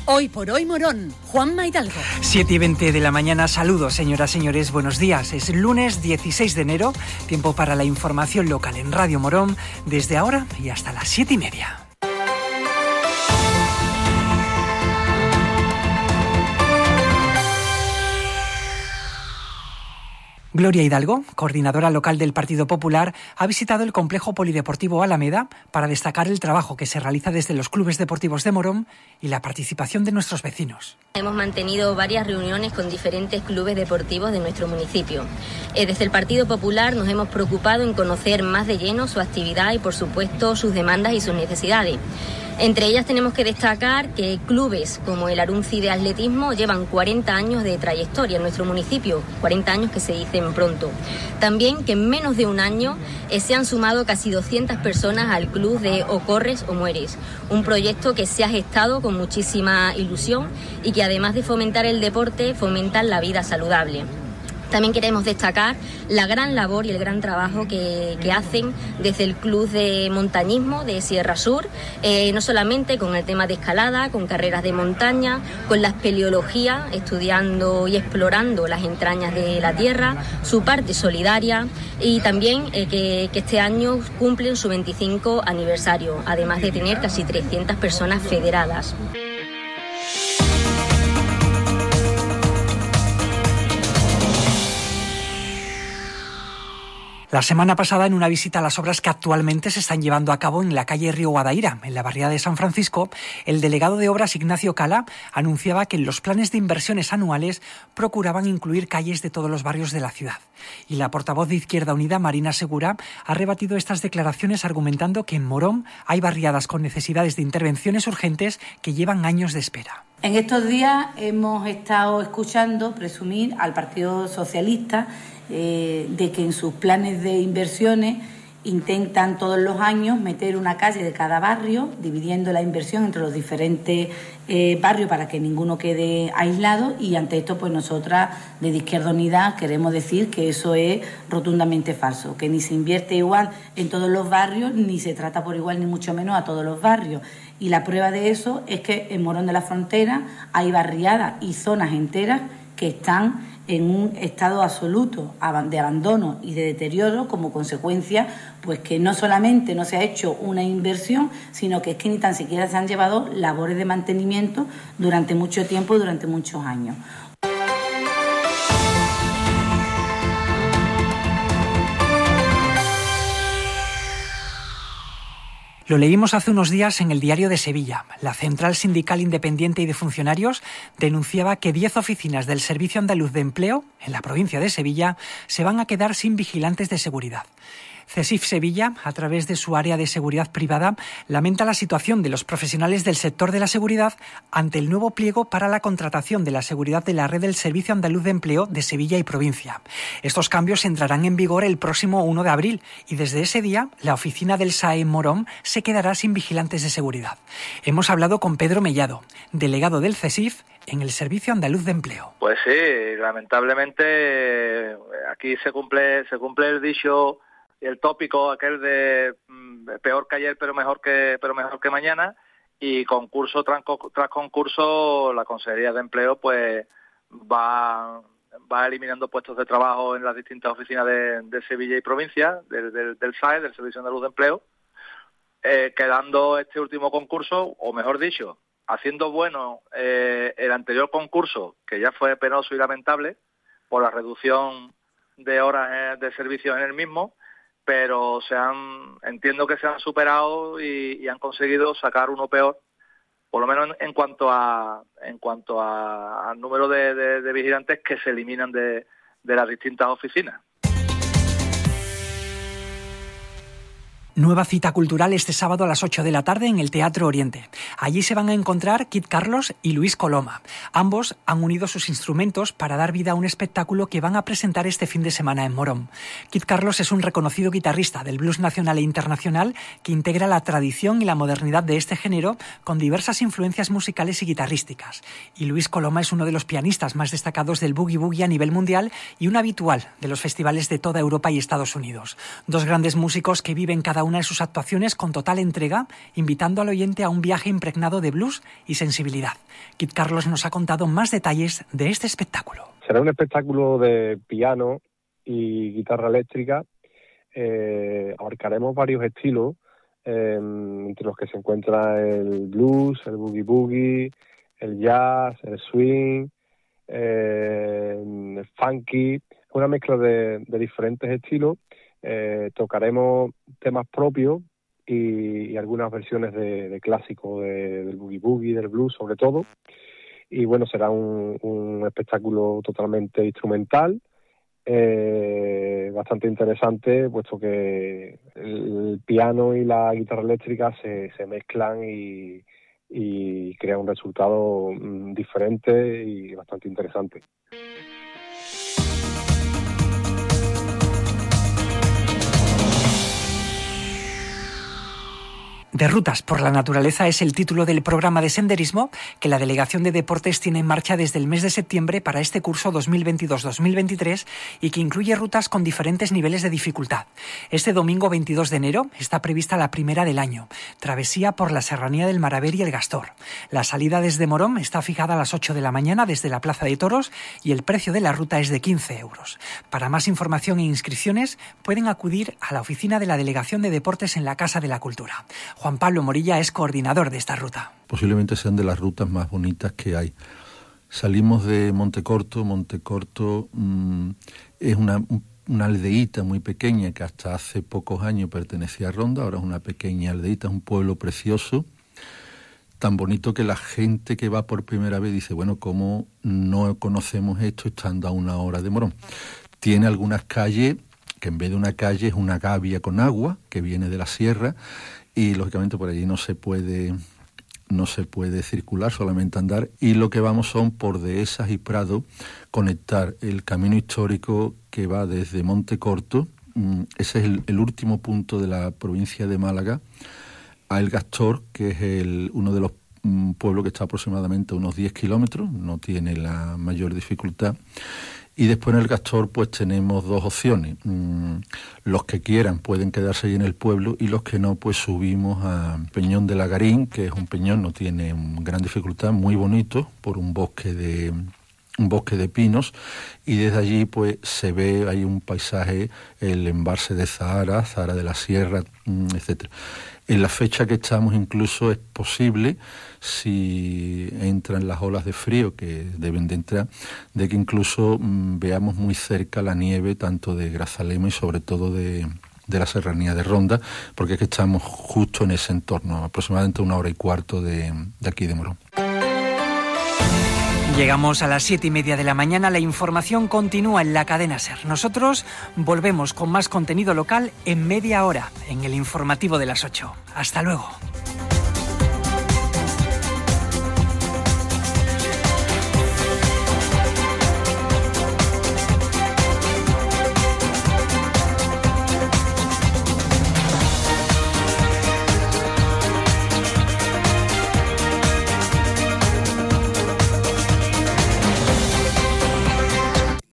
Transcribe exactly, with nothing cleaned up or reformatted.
Hoy por hoy Morón, Juanma Hidalgo. siete y veinte de la mañana, saludos señoras, señores, buenos días. Es lunes dieciséis de enero, tiempo para la información local en Radio Morón, desde ahora y hasta las siete y media. Gloria Hidalgo, coordinadora local del Partido Popular, ha visitado el complejo polideportivo Alameda para destacar el trabajo que se realiza desde los clubes deportivos de Morón y la participación de nuestros vecinos. Hemos mantenido varias reuniones con diferentes clubes deportivos de nuestro municipio. Desde el Partido Popular nos hemos preocupado en conocer más de lleno su actividad y, por supuesto, sus demandas y sus necesidades. Entre ellas tenemos que destacar que clubes como el Arunci de Atletismo llevan cuarenta años de trayectoria en nuestro municipio, cuarenta años que se dicen pronto. También que en menos de un año eh, se han sumado casi doscientas personas al club de O Corres o Mueres, un proyecto que se ha gestado con muchísima ilusión y que además de fomentar el deporte, fomentan la vida saludable. También queremos destacar la gran labor y el gran trabajo que, que hacen desde el Club de Montañismo de Sierra Sur, eh, no solamente con el tema de escalada, con carreras de montaña, con la espeleología, estudiando y explorando las entrañas de la tierra, su parte solidaria y también eh, que, que este año cumplen su veinticinco aniversario, además de tener casi trescientas personas federadas. La semana pasada, en una visita a las obras que actualmente se están llevando a cabo en la calle Río Guadaira, en la barriada de San Francisco, el delegado de Obras, Ignacio Cala, anunciaba que en los planes de inversiones anuales procuraban incluir calles de todos los barrios de la ciudad. Y la portavoz de Izquierda Unida, Marina Segura, ha rebatido estas declaraciones argumentando que en Morón hay barriadas con necesidades de intervenciones urgentes que llevan años de espera. En estos días hemos estado escuchando presumir al Partido Socialista eh, de que en sus planes de inversiones intentan todos los años meter una calle de cada barrio, dividiendo la inversión entre los diferentes eh, barrios para que ninguno quede aislado, y ante esto pues nosotras desde Izquierda Unida queremos decir que eso es rotundamente falso, que ni se invierte igual en todos los barrios, ni se trata por igual ni mucho menos a todos los barrios. Y la prueba de eso es que en Morón de la Frontera hay barriadas y zonas enteras que están en un estado absoluto de abandono y de deterioro como consecuencia, pues que no solamente no se ha hecho una inversión, sino que es que ni tan siquiera se han llevado labores de mantenimiento durante mucho tiempo y durante muchos años. Lo leímos hace unos días en el Diario de Sevilla. La Central Sindical Independiente y de Funcionarios denunciaba que diez oficinas del Servicio Andaluz de Empleo, en la provincia de Sevilla, se van a quedar sin vigilantes de seguridad. CESIF Sevilla, a través de su área de seguridad privada, lamenta la situación de los profesionales del sector de la seguridad ante el nuevo pliego para la contratación de la seguridad de la red del Servicio Andaluz de Empleo de Sevilla y provincia. Estos cambios entrarán en vigor el próximo uno de abril y desde ese día la oficina del S A E en Morón se quedará sin vigilantes de seguridad. Hemos hablado con Pedro Mellado, delegado del CESIF en el Servicio Andaluz de Empleo. Pues sí, lamentablemente aquí se cumple, se cumple el dicho, el tópico aquel de mm, peor que ayer pero mejor que pero mejor que mañana, y concurso tras, tras concurso la Consejería de Empleo pues va va eliminando puestos de trabajo en las distintas oficinas de, de Sevilla y provincia del, del, del S A E, del Servicio Andaluz de Empleo, eh, quedando este último concurso, o mejor dicho, haciendo bueno eh, el anterior concurso, que ya fue penoso y lamentable por la reducción de horas eh, de servicio en el mismo, pero se han, entiendo que se han superado y, y han conseguido sacar uno peor, por lo menos en, en cuanto a en cuanto a, al número de, de, de vigilantes que se eliminan de, de las distintas oficinas. Nueva cita cultural este sábado a las ocho de la tarde en el Teatro Oriente. Allí se van a encontrar Kit Carlos y Luis Coloma. Ambos han unido sus instrumentos para dar vida a un espectáculo que van a presentar este fin de semana en Morón. Kit Carlos es un reconocido guitarrista del blues nacional e internacional que integra la tradición y la modernidad de este género con diversas influencias musicales y guitarrísticas. Y Luis Coloma es uno de los pianistas más destacados del boogie boogie a nivel mundial y un habitual de los festivales de toda Europa y Estados Unidos. Dos grandes músicos que viven cada una de sus actuaciones con total entrega, invitando al oyente a un viaje impregnado de blues y sensibilidad. Kit Carlos nos ha contado más detalles de este espectáculo. Será un espectáculo de piano y guitarra eléctrica. Eh, abarcaremos varios estilos, eh, entre los que se encuentra el blues, el boogie boogie, el jazz, el swing, eh, el funky, una mezcla de, de diferentes estilos. Eh, tocaremos temas propios y, y algunas versiones de, de clásicos de, del boogie boogie, del blues sobre todo. Y bueno, será un, un espectáculo totalmente instrumental, eh, bastante interesante, puesto que el piano y la guitarra eléctrica se, se mezclan y, y crean un resultado mm, diferente y bastante interesante. De Rutas por la Naturaleza es el título del programa de senderismo que la Delegación de Deportes tiene en marcha desde el mes de septiembre para este curso dos mil veintidós dos mil veintitrés y que incluye rutas con diferentes niveles de dificultad. Este domingo veintidós de enero está prevista la primera del año, travesía por la Serranía del Maraver y el Gastor. La salida desde Morón está fijada a las ocho de la mañana desde la Plaza de Toros y el precio de la ruta es de quince euros. Para más información e inscripciones pueden acudir a la oficina de la Delegación de Deportes en la Casa de la Cultura. Juan Pablo Morilla es coordinador de esta ruta. Posiblemente sean de las rutas más bonitas que hay. Salimos de Montecorto. Montecorto mmm, es una, una aldeíta muy pequeña que hasta hace pocos años pertenecía a Ronda, ahora es una pequeña aldeíta, es un pueblo precioso, tan bonito que la gente que va por primera vez dice, bueno, ¿cómo no conocemos esto estando a una hora de Morón? Tiene algunas calles que en vez de una calle es una gavia con agua que viene de la sierra. Y lógicamente por allí no se puede no se puede circular, solamente andar. Y lo que vamos son por dehesas y prado, conectar el camino histórico que va desde Montecorto, ese es el, el último punto de la provincia de Málaga, a El Gastor, que es el, uno de los um, pueblos que está aproximadamente a unos diez kilómetros, no tiene la mayor dificultad. Y después en El Gastor pues tenemos dos opciones. Mm, los que quieran pueden quedarse ahí en el pueblo y los que no pues subimos a Peñón de la Garín, que es un peñón, no tiene gran dificultad, muy bonito, por un bosque de un bosque de pinos, y desde allí pues se ve, hay un paisaje, el embalse de Zahara, Zahara de la Sierra, etcétera. En la fecha que estamos incluso es posible, si entran las olas de frío que deben de entrar, de que incluso mmm, veamos muy cerca la nieve tanto de Grazalema y sobre todo de, de la Serranía de Ronda, porque es que estamos justo en ese entorno, aproximadamente una hora y cuarto de, de aquí de Morón. Llegamos a las siete y media de la mañana, la información continúa en la cadena SER. Nosotros volvemos con más contenido local en media hora, en el informativo de las ocho. Hasta luego.